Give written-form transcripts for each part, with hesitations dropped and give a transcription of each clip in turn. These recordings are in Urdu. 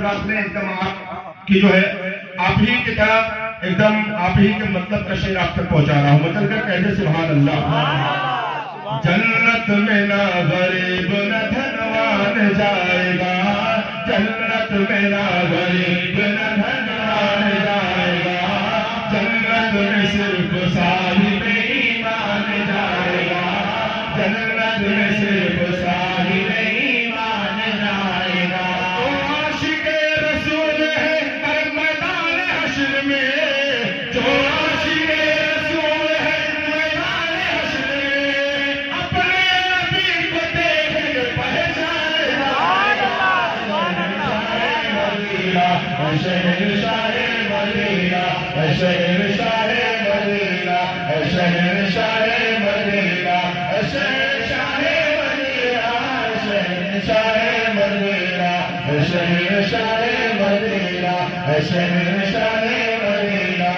حضرات نے ایک دم آپ کی جو ہے آپ ہی کی طرح ایک دم آپ ہی کے مطلب کا شعر آپ تک پہنچا رہا ہوں. مطلب کر کہتے سبحان اللہ. جنت میں نہ غریب نہ دھنوان جائے گا, جنت میں نہ غریب نہ دھنوان جائے گا, جنت میں صرف صاحب ایمان جائے گا, جنت میں صرف صاحب ایمان جائے گا. تو عاشق رسول ہے ہر میدان حشر میں, جو عاشق رسول ہے میدان حشر میں, اپنے نبی کو دیکھ کے پہچانے جائے گا. شہر شاہ مدینہ, شہر شاہ مدینہ, شہر شاہ مدینہ, شہر شاہ مدینہ, شہر شاہ مدینہ, شہر شاہ مدینہ, شہر شاہ مدینہ.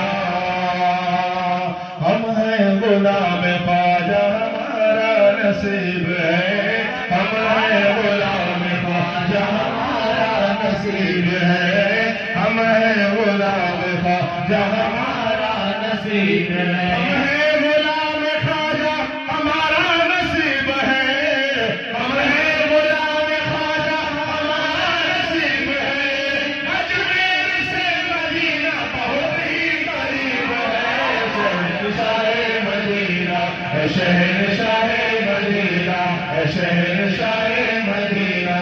ہم ہیں غلام خواجہ ہمارا نصیب ہے, ہم ہیں غلام خواجہ ہمارا نصیب ہے, ہم ہیں غلام خواجہ ہمارا نصیب ہے, ہم ہیں غلام خواجہ ہمارا نصیب ہے, ہم ہیں غلام خواجہ ہمارا نصیب ہے. اجمیر سے مدینہ بہت ہی قریب ہے, شہر شاہ مدینہ, شہر شاہ مدینہ, شہر شاہ مدینہ.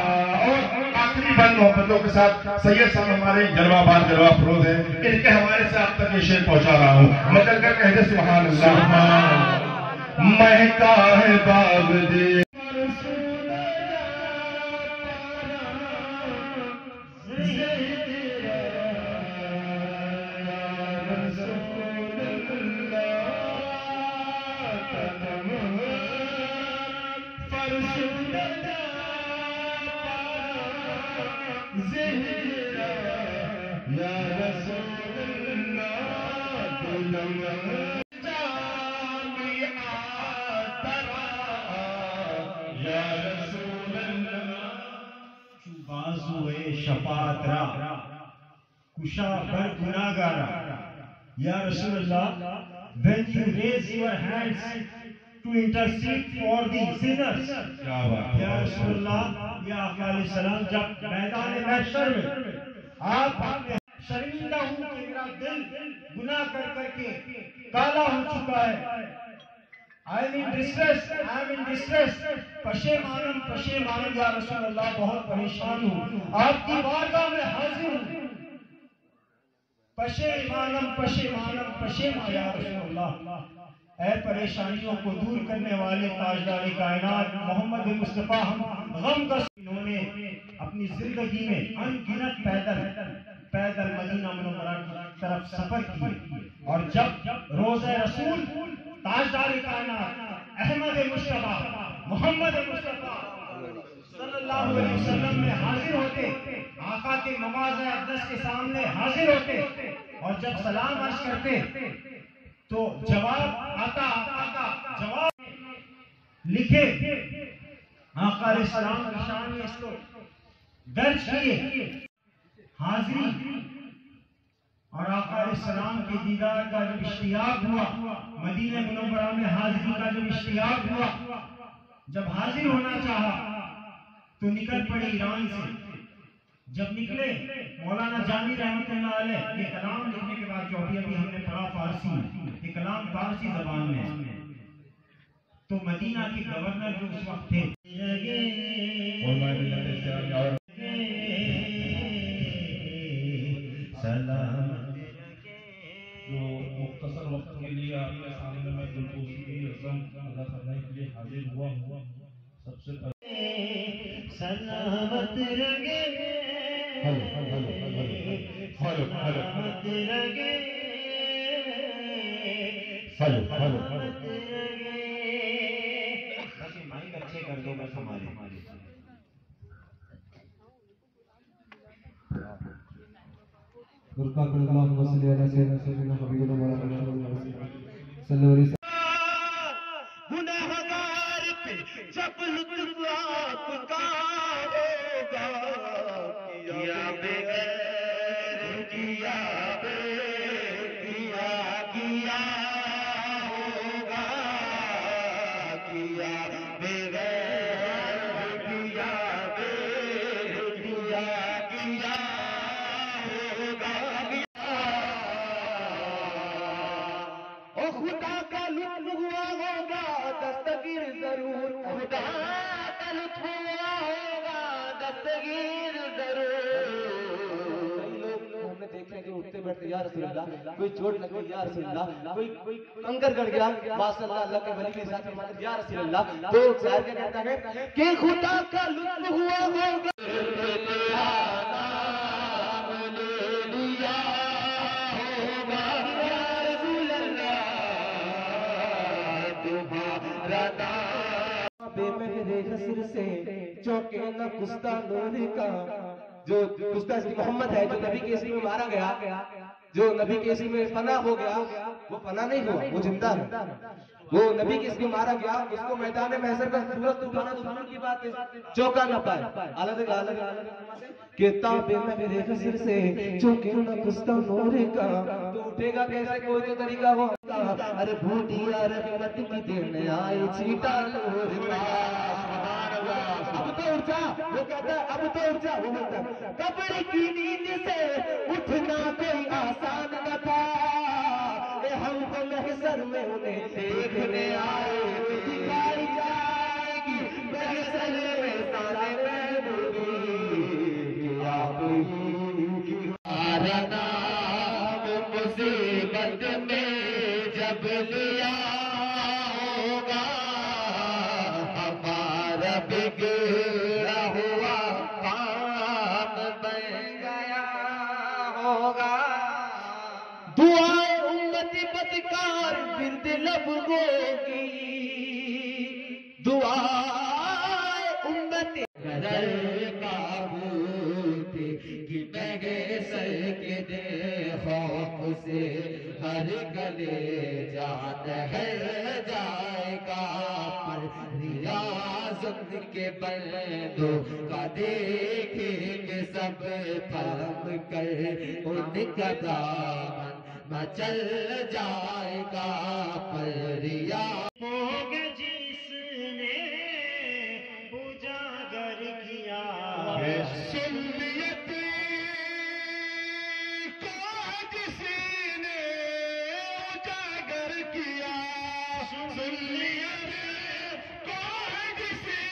محبتوں کے ساتھ سید صاحب ہمارے جلوہ بار جلوہ فروز ہیں, ان کے حوالے سے آپ تک یہ شعر پہنچا رہا ہوں. مطلب کر کہتے سبحان اللہ. مہکا ہے باغ دے شفاعت را کشا بر گناہگارا. یا رسول اللہ, when you raise your hands to intercede for the sinners, یا رسول اللہ, یا آقا علیہ السلام, جب میدان محشر میں آپ شرمندہ ہوں کہ میرا دل گناہ کر کر کے کالا ہو چکا ہے, I am in distress, پشیمانم یا رسول اللہ, بہت پریشان ہوں, آپ کی بارگاہ میں حاضر ہوں, پشیمان یا رسول اللہ. اے پریشانیوں کو دور کرنے والے تاجدار کائنات محمد مصطفیٰ, ہم غم کا انہوں نے اپنی زندگی میں ان گنت پیدل مدینہ منورہ کی طرف سفر کیے, اور جب روزہ رسول تاجدار کائنات احمد مصطفیٰ محمد مصطفیٰ صلی اللہ علیہ وسلم میں حاضر ہوتے, آقا کے مواضع اقدس کے سامنے حاضر ہوتے, اور جب سلام عرض کرتے تو جواب آتا, آقا کا جواب لکھے آقا علیہ السلام کی شان میں اس کو درج کیے حاضری, اور آقا علیہ السلام کے دیدار کا جب اشتیاق ہوا, مدینہ منورہ میں حاضری کا جب اشتیاق ہوا, جب حاضر ہونا چاہا تو نکل پڑے ایران سے. جب نکلے مولانا جامی رحمت اللہ علیہ, یہ کلام لکھنے کے بعد جو ابھی ہم نے پڑھا فارسی میں, یہ کلام فارسی زبان میں ہے, تو مدینہ کے گورنر جو اس وقت تھے جو مختصر وقت کے لیے آپ کے سامنے میں دلپوشی کی رسم ادا کرنے کے لیے حاضر ہوا ہوں. سب سے پہلے سلامت رگے سلامت رگے سلامت رگے, بس یہ مائک اچھے کر دو بس ہمارے. گناہگار پہ جب لطف آپ کا ہوگا, کیا کیا کیا کیا ہوگا کیا بغیر کیا کیا کیا ہوگا او خدا کا لطف ہوا ہوگا دستگیر ضرور خدا کا لطف ہوا ہوگا دستگیر ضرور دیکھیں جو اٹھتے بیٹھتے یا رسول اللہ کوئی چوٹ لگ گئی یا رسول اللہ کوئی کنکر گڑ گیا ماشاء اللہ اللہ کے ولی کے ساتھ فرماتے یا رسول اللہ تو شاعر کیا کہتا ہے کہ خدا کا لطف ہوا ہوگا بے میرے حسر سے چوکے نہ کشتہ نور کا جو کشتہ اسم محمد ہے جو نبی کے اسم میں مارا گیا جو نبی کے اسم میں فنا ہو گیا وہ فنا نہیں ہوا وہ زندہ ہے وہ نبی کے اسم میں مارا گیا اس کو میدان محشر کا صورت اٹھانا تو دور کی بات ہے چوکا نہ پائے الگ کہ تابے میرے حسر سے چوکے نہ کشتہ نور کا تو اٹھے گا کیسے کوئی تو طریقہ ہوگا ارے بھوٹیا رحمت کی دینے آئے چیٹا نور کا اب تو اٹھ جا وہ کہتا ہے اب تو اٹھ جا وہ کہتا ہے قبر کی نیند سے اٹھنا کوئی آسان نہ تھا ہم کو محشر میں انہیں دیکھنے آئے دکھائی جائے گی محشر میں سارے محبوبی آپ ہی ہمارا نام مصیبت میں جب لیا ہوگا ہمارا بگڑا ہوا کام بن گیا ہوگا دعائیں امتی بدکار برد لب ہوگی دعائیں امتی نظر کابوت کی بگے سر کے دے خوف سے ہر گلے جان ہے جائے گا پر ریاضت کے بندوں کا دیکھیں گے سب پلم کر ان کا دامن مچل جائے گا پر ریاضت ہوگا جس نے اجاگر کیا سنیت کو جس نے اجاگر کیا سنیت کو جس نے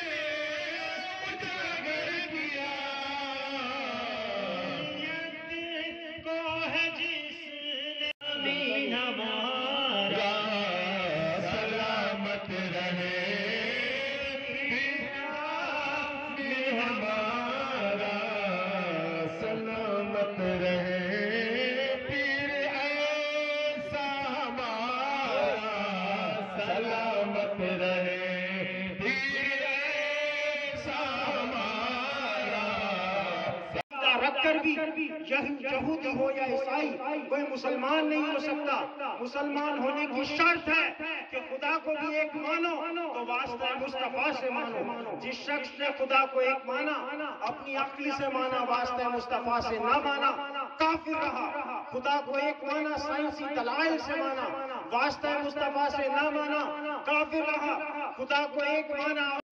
اجاگر کیا کو ہے جس نے امین ہمارا سلامت رہے ہمارا سلامت رہے پیر ایسا ہمارا سلامت رہے پیر ایسا ہمارا رکھ کر بھی یہودی ہو یا عیسائی کوئی مسلمان نہیں ہو سکتا مسلمان ہونے کی شرط ہے کہ خدا کو بھی ایک مانو تو واسطہ مصطفیٰ سے مانو جس شخص نے خدا کو ایک مانا اپنی عقل سے مانا واسطہ مصطفیٰ سے نہ مانا کافر رہا خدا کو ایک مانا سائنسی دلائل سے مانا واسطہ مصطفیٰ سے نہ مانا کافر رہا خدا کو ایک مانا